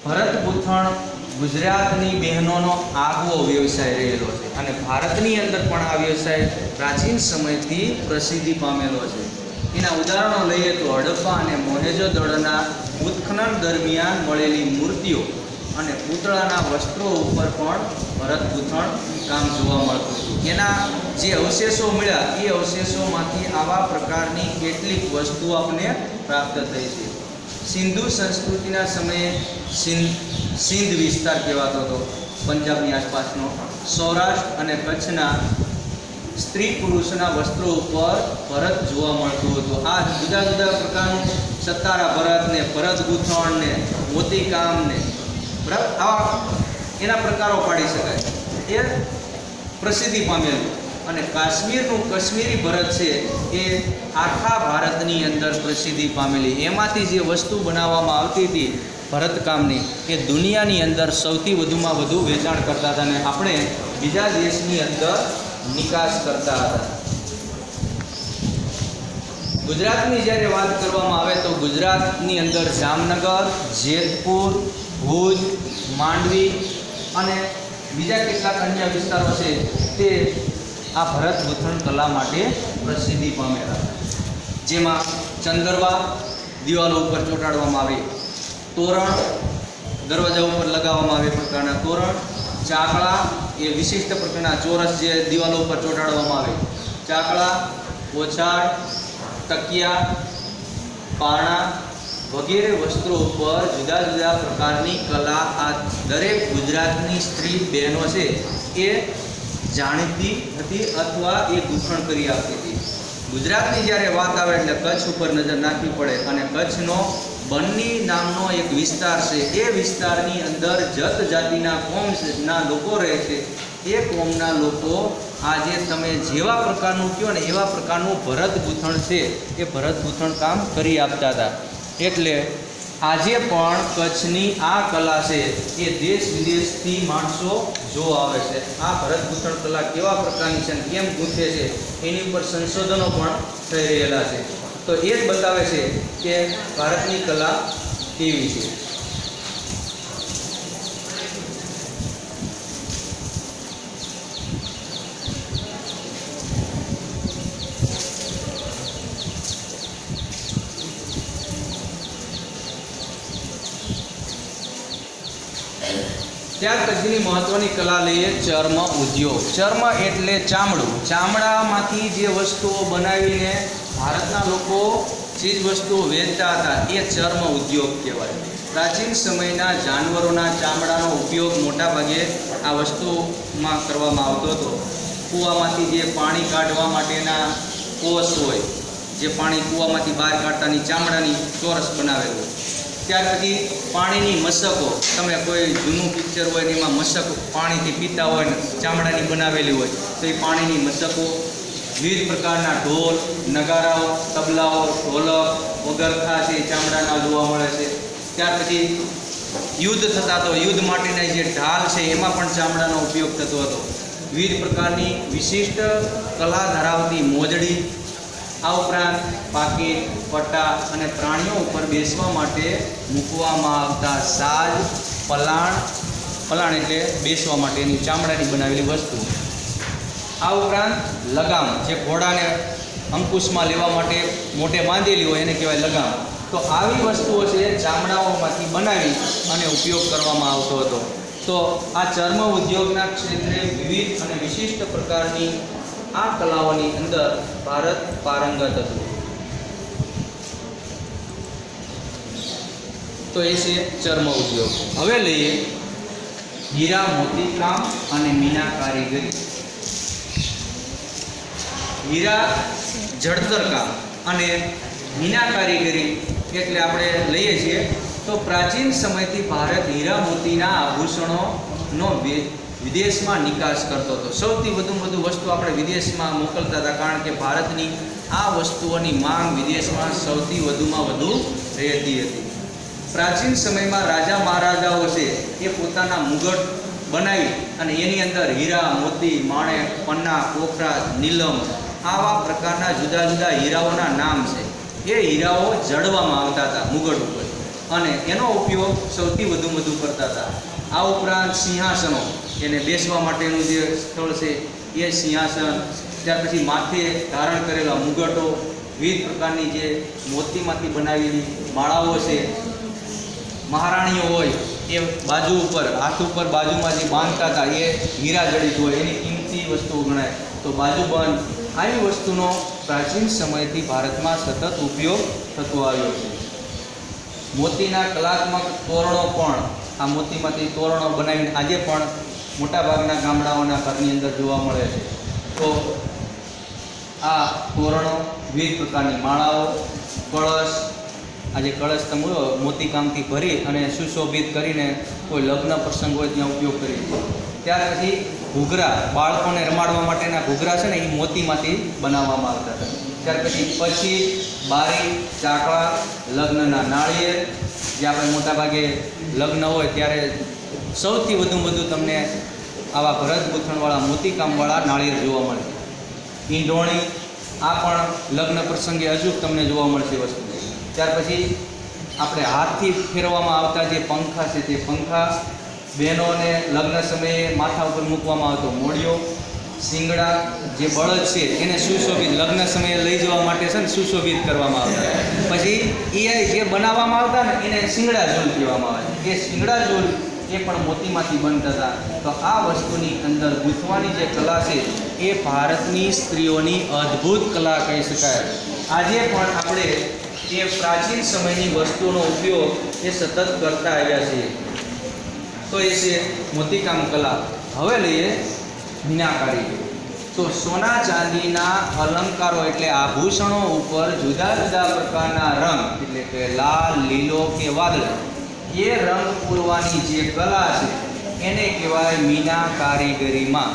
ભરત ગૂંથણ ગુજરાતની બહેનોનો આગવો વ્યવસાય રહેલો છે અને ભારતની અંદર પણ આ વ્યવસાય પ્રાચીન સમયથી પ્રસિદ્ધિ પામેલો છે. એના ઉદાહરણો લઈએ તો હડપ્પા અને મોહેંજો-દડોના ઉત્ખનન દરમિયાન મળેલી મૂર્તિઓ અને પૂતળાના વસ્ત્રો ઉપર પણ ભરત ગૂંથણ કામ જોવા મળતું હતું. એના જે અવશેષો મળ્યા એ અવશેષોમાંથી આવા પ્રકારની કેટલીક વસ્તુઓ આપણને પ્રાપ્ત થઈ છે. સિંધુ સંસ્કૃતિના સમયે સિંધ વિસ્તાર કહેવાતો હતો, પંજાબની આસપાસનો. સૌરાષ્ટ્ર અને કચ્છના સ્ત્રી પુરુષના વસ્ત્રો ઉપર ભરત જોવા મળતું હતું. આ જુદા જુદા પ્રકારનું સતારા ભરત ને ભરત ગૂંથણ ને મોતીકામ ને બરાબર આવા એના પ્રકારો પાડી શકાય. એ પ્રસિદ્ધિ પામેલું. અને કાશ્મીરનું કાશ્મીરી ભરત છે એ આખા ભારતની અંદર પ્રસિદ્ધિ પામેલી. એમાંથી જે વસ્તુ બનાવવામાં આવતી હતી ભરતકામની એ દુનિયાની અંદર સૌથી વધુમાં વધુ વેચાણ કરતા હતા અને આપણે બીજા દેશની અંદર નિકાસ કરતા હતા. ગુજરાતની જ્યારે વાત કરવામાં આવે તો ગુજરાતની અંદર જામનગર, જેતપુર, ભુજ, માંડવી અને બીજા કેટલાક અન્ય વિસ્તારો છે તે આ ભરત ગૂંથણ કલા માટે પ્રસિદ્ધિ પામેલા. જેમાં ચંદરવા દિવાલો ઉપર ચોંટાડવામાં આવે, તોરણ દરવાજા ઉપર લગાવવામાં આવે પ્રકારના તોરણ, ચાકળા એ વિશિષ્ટ પ્રકારના ચોરસ જે દિવાલો ઉપર ચોંટાડવામાં આવે, ચાકળા, ઓછાળ, તકિયા, પારણા વગેરે વસ્ત્રો ઉપર જુદા જુદા પ્રકારની કલા આ દરેક ગુજરાતની સ્ત્રી બહેનો છે એ જાણતી હતી અથવા એ ગૂંથણ કરી આપતી હતી. ગુજરાતની જ્યારે વાત આવે એટલે કચ્છ ઉપર નજર નાખવી પડે અને કચ્છનો બન્ની નામનો એક વિસ્તાર છે. એ વિસ્તારની અંદર જત જાતિના કોમના લોકો રહે છે. એ કોમના લોકો આજે તમે જેવા પ્રકારનું કહો ને એવા પ્રકારનું ભરત ગૂંથણ છે એ ભરત ગૂંથણ કામ કરી આપતા હતા. એટલે આજે પણ કચ્છની આ કલા છે એ દેશ વિદેશથી માણસો જોવા આવે છે. આ ભરત ગૂંથણ કલા કેવા પ્રકારની છે અને કેમ ગૂંથે છે એની ઉપર સંશોધનો પણ થઈ રહેલા છે. તો એ જ બતાવે છે કે ભારતની કલા કેવી છે. ત્યાર પછીની મહત્વની કલા લઈએ ચર્મ ઉદ્યોગ. ચર્મ એટલે ચામડું. ચામડામાંથી જે વસ્તુઓ બનાવીને ભારતના લોકો ચીજ વસ્તુઓ વેચતા હતા એ ચર્મ ઉદ્યોગ કહેવાય. પ્રાચીન સમયના જાનવરોના ચામડાનો ઉપયોગ મોટાભાગે આ વસ્તુમાં કરવામાં આવતો હતો. કૂવામાંથી જે પાણી કાઢવા માટેના કોસ હોય, જે પાણી કૂવામાંથી બહાર કાઢતાની ચામડાની ચોરસ બનાવેલું. ત્યાર પછી પાણીની મશકો, તમે કોઈ જૂનું પિક્ચર હોય ને એમાં મશક પાણીથી પીતા હોય ને ચામડાની બનાવેલી હોય તો એ પાણીની મશકો, વિવિધ પ્રકારના ઢોલ, નગારાઓ, તબલાઓ, ઢોલક, વગરખા છે એ ચામડાના જોવા મળે છે. ત્યાર પછી યુદ્ધ થતા તો યુદ્ધ માટેના જે ઢાલ છે એમાં પણ ચામડાનો ઉપયોગ થતો હતો. વિવિધ પ્રકારની વિશિષ્ટ કલા ધરાવતી મોજડી, આ ઉપરાંત પાકીટ, પટ્ટા અને પ્રાણીઓ ઉપર બેસવા માટે મૂકવામાં આવતા સાજ, પલાણ એટલે બેસવા માટેની ચામડાની બનાવેલી વસ્તુ. આ ઉપરાંત લગામ, જે ઘોડાને અંકુશમાં લેવા માટે મોટે બાંધેલી હોય એને કહેવાય લગામ. તો આવી વસ્તુઓ છે ચામડાઓમાંથી બનાવી અને ઉપયોગ કરવામાં આવતો હતો. તો આ ચર્મ ઉદ્યોગના ક્ષેત્રે વિવિધ અને વિશિષ્ટ પ્રકારની આ કલાઓની અંદર ભારત પારંગત હતું. તો એ છે ચર્મ ઉદ્યોગ. હવે લઈએ હીરા મોતીકામ અને મીના કારીગરી. હીરા જડતર કામ અને મીના કારીગરી એટલે આપણે લઈએ છીએ તો પ્રાચીન સમયથી ભારત હીરા મોતીના આભૂષણોનો વિદેશમાં નિકાસ કરતો હતો. સૌથી વધુ વસ્તુ આપણે વિદેશમાં મોકલતા હતા કારણ કે ભારતની આ વસ્તુઓની માંગ વિદેશમાં સૌથી વધુમાં વધુ રહેતી હતી. પ્રાચીન સમયમાં રાજા મહારાજાઓ છે એ પોતાના મુગટ બનાવી અને એની અંદર હીરા, મોતી, માણેક, પન્ના, પોખરાજ, નીલમ આવા પ્રકારના જુદા જુદા હીરાઓના નામ છે. એ હીરાઓ જડવામાં આવતા હતા મુગટ ઉપર. અને એનો ઉપયોગ સૌથી વધુ કરતા હતા. આ ઉપરાંત સિંહાસનો, એને બેસવા માટેનું જે સ્થળ છે એ સિંહાસન, ત્યાર પછી માથે ધારણ કરેલા મુગટો, વિવિધ પ્રકારની જે મોતીમાંથી બનાવેલી માળાઓ છે, મહારાણીઓ હોય એ બાજુ ઉપર, હાથ ઉપર બાજુમાં જે બાંધતા હતા એ હીરા જડિત હોય, એની કિંમતી વસ્તુઓ ગણાય. તો બાજુબંધ આવી વસ્તુનો પ્રાચીન સમયથી ભારતમાં સતત ઉપયોગ થતો આવ્યો છે. મોતીના કલાત્મક તોરણો પણ, આ મોતીમાંથી તોરણો બનાવીને આજે પણ મોટાભાગના ગામડાઓના ઘરની અંદર જોવા મળે છે. તો આ તોરણો, વિવિધ પ્રકારની માળાઓ, કળશ, આજે કળશ તમે મોતીકામથી ભરી અને સુશોભિત કરીને કોઈ લગ્ન પ્રસંગ હોય ત્યાં ઉપયોગ કરી. ત્યાર પછી ઘૂઘરા, બાળકોને રમાડવા માટેના ઘૂઘરા છે ને એ મોતીમાંથી બનાવવામાં આવતા હતા. ત્યાર પછી બારી, ચાકળા, લગ્નના નાળિયેર, જે આપણે મોટાભાગે લગ્ન હોય ત્યારે સૌથી વધુ તમને આવા ભરત ગૂંથણવાળા મોતીકામવાળા નાળિયેર જોવા મળે. ઈંઢોણી, આ પણ લગ્ન પ્રસંગે અચૂક તમને જોવા મળશે વસ્તુ. ત્યાર પછી આપણે હાથથી ફેરવવામાં આવતા જે પંખા છે તે પંખા, બહેનોને લગ્ન સમયે માથા ઉપર મૂકવામાં આવતો મોડિયો, શિંગડા, જે બળદ છે એને સુશોભિત લગ્ન સમયે લઈ જવા માટે છે ને સુશોભિત કરવામાં આવતા. પછી એ જે બનાવવામાં આવતા ને એને શિંગડા ઝૂલ કહેવામાં આવે. એ શિંગડા ઝૂલ એ પણ મોતીમાંથી બનતા હતા. તો આ વસ્તુની અંદર ગૂંથવાની જે કલા છે એ ભારતની સ્ત્રીઓની અદ્ભુત કલા કહી શકાય. આજે પણ આપણે એ પ્રાચીન સમયની વસ્તુઓનો ઉપયોગ એ સતત કરતા આવ્યા છીએ. તો એ છે મોતીકામ કલા. હવે લઈએ મીનાકારી. તો સોના ચાંદીના અલંકારો એટલે આભૂષણો ઉપર જુદા જુદા પ્રકારના રંગ, એટલે કે લાલ, લીલો કે વાદળી, એ રંગ પૂરવાની જે કલા છે એને કહેવાય મીના કારીગરીમાં.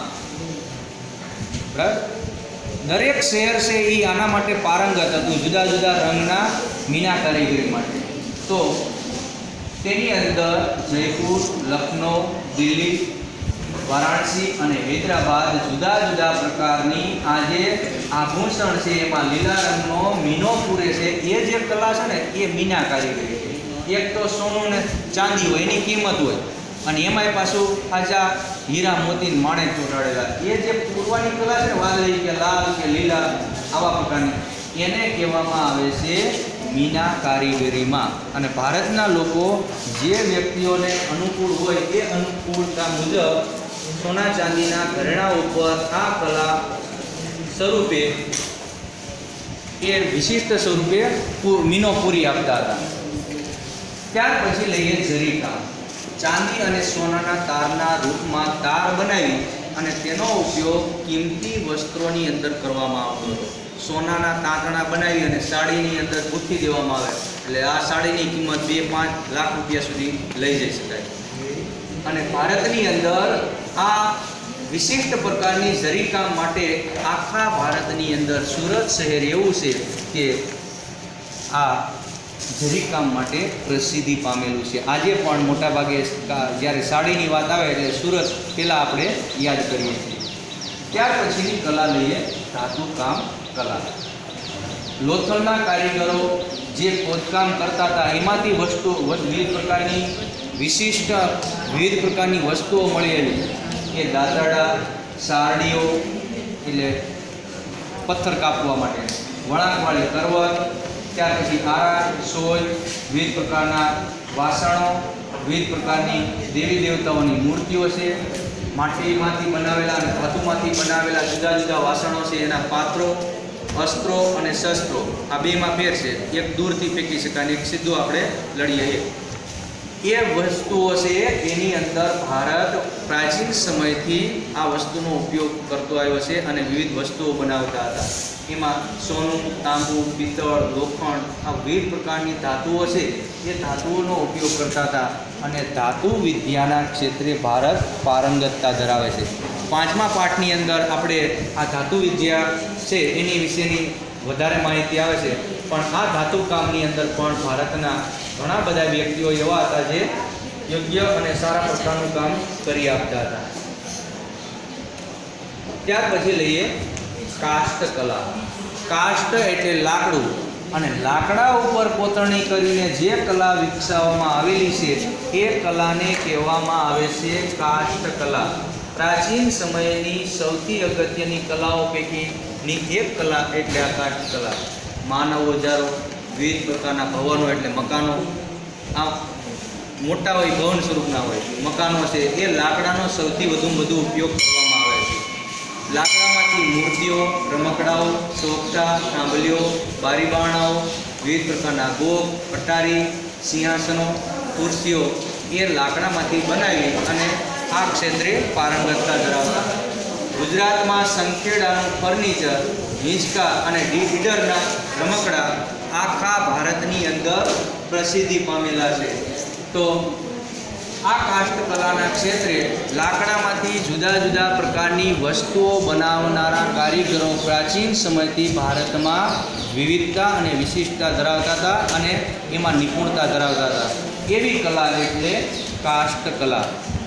બરાબર? દરેક શહેર છે એ આના માટે પારંગત હતું, જુદા જુદા રંગના મીના કારીગરી માટે. તો તેની અંદર જયપુર, લખનઉ, દિલ્હી, વારાણસી અને હૈદરાબાદ જુદા જુદા પ્રકારની આ જે આભૂષણ છે એમાં લીલા રંગનો મીનો પૂરે છે. એ જે કલા છે ને એ મીના કારીગરી છે. એક તો સોનું ને ચાંદી હોય એની કિંમત હોય, અને એમાંય પાછું ખાજા હીરા મોતી માણેક ચોંટાડેલા, એ જે પૂરવાની કલા છે ને વાદળી કે લાલ કે લીલા આવા પ્રકારની, એને કહેવામાં આવે છે મીના કારીગરીમાં. અને ભારતના લોકો જે વ્યક્તિઓને અનુકૂળ હોય એ અનુકૂળતા મુજબ સોના ચાંદીના ઘરેણા ઉપર આ કલા સ્વરૂપે એ વિશિષ્ટ સ્વરૂપે મીનો પૂરી આપતા હતા. ત્યાર પછી લઈએ જરીકામ. ચાંદી અને સોનાના તારના રૂપમાં તાર બનાવી અને તેનો ઉપયોગ કિંમતી વસ્ત્રોની અંદર કરવામાં આવતો હતો. સોનાના તાંતણા બનાવી અને સાડીની અંદર ગૂંથી દેવામાં આવે, એટલે આ સાડીની કિંમત 2-5 લાખ રૂપિયા સુધી લઈ જઈ શકાય. અને ભારતની અંદર આ વિશિષ્ટ પ્રકારની જરીકામ માટે આખા ભારતની અંદર સુરત શહેર એવું છે કે આ જરીકામ માટે પ્રસિદ્ધિ પામેલું છે. આજે પણ મોટાભાગે જ્યારે સાડીની વાત આવે એટલે સુરત પહેલાં આપણે યાદ કરીએ છીએ. ત્યાર પછીની કલા લઈએ ધાતુકામ કલા. લોથલના કારીગરો જે ખોદકામ કરતા હતા એમાંથી વિવિધ પ્રકારની વિશિષ્ટ વિવિધ પ્રકારની વસ્તુઓ મળી આવી. એ દાંતરડા, સારડીઓ એટલે પથ્થર કાપવા માટે, વળાંકવાળી કરવત, ત્યાર પછી આરા, સોય, વિવિધ પ્રકારના વાસણો, વિવિધ પ્રકારની દેવી દેવતાઓની મૂર્તિઓ છે, માટીમાંથી બનાવેલા અને ધાતુમાંથી બનાવેલા જુદા જુદા વાસણો છે, એના પાત્રો, અસ્ત્રો અને શસ્ત્રો, આ બેમાં ફેર છે. એક દૂરથી ફેંકી શકાય અને એક સીધું આપણે લડીએ. એ વસ્તુઓ છે એની અંદર ભારત પ્રાચીન સમયથી આ વસ્તુનો ઉપયોગ કરતો આવ્યો છે અને વિવિધ વસ્તુઓ બનાવતા હતા. એમાં સોનું, તાંબુ, પિત્તળ, લોખંડ, આ વિવિધ પ્રકારની ધાતુઓ છે એ ધાતુઓનો ઉપયોગ કરતા હતા. અને ધાતુ વિદ્યાના ક્ષેત્રે ભારત પારંગતતા ધરાવે છે. 5મા પાઠની અંદર આપણે આ ધાતુ વિદ્યા છે એની વિશેની વધારે માહિતી આવે છે. પણ આ ધાતુ કામની અંદર પણ ભારતના ઘણા બધા વ્યક્તિઓ એવા હતા જે યોગ્ય અને સારા પ્રકારનું કામ કરી આપતા હતા. ત્યાર પછી લઈએ કાષ્ઠ કલા. કાષ્ઠ એટલે લાકડું અને લાકડા ઉપર કોતરણી કરીને જે કલા વિકસાવવામાં આવેલી છે એ કલાને કહેવામાં આવે છે કાષ્ઠ કલા. પ્રાચીન સમયની સૌથી અગત્યની કલાઓ પૈકીની એક કલા એટલે આ કાષ્ઠ કલા. માનવ ઓજારો, વિવિધ પ્રકારના ભવનો એટલે મકાનો, આ મોટા હોય ભવન સ્વરૂપના હોય મકાનો છે, એ લાકડાનો સૌથી વધુ ઉપયોગ કરવામાં આવે છે. લાકડામાંથી મૂર્તિઓ, રમકડાઓ, સોગટા, સાંભલીઓ, બારીબારણાઓ, વિવિધ પ્રકારના ગોખ, અટારી, સિંહાસનો, ખુરશીઓ એ લાકડામાંથી બનાવી અને આ ક્ષેત્રે પારંગતતા ધરાવતા. ગુજરાતમાં સંખેડાનું ફર્નિચર, હિંચકા અને ઈડરના રમકડા આખા ભારતની અંદર પ્રસિદ્ધિ પામેલા છે. તો આ કાષ્ઠ કલાના ક્ષેત્રે લાકડામાંથી જુદા જુદા પ્રકારની વસ્તુઓ બનાવનારા કારીગરો પ્રાચીન સમયથી ભારતમાં વિવિધતા અને વિશિષ્ટતા ધરાવતા હતા અને એમાં નિપુણતા ધરાવતા હતા. એવી કલા એટલે કાષ્ઠ કલા.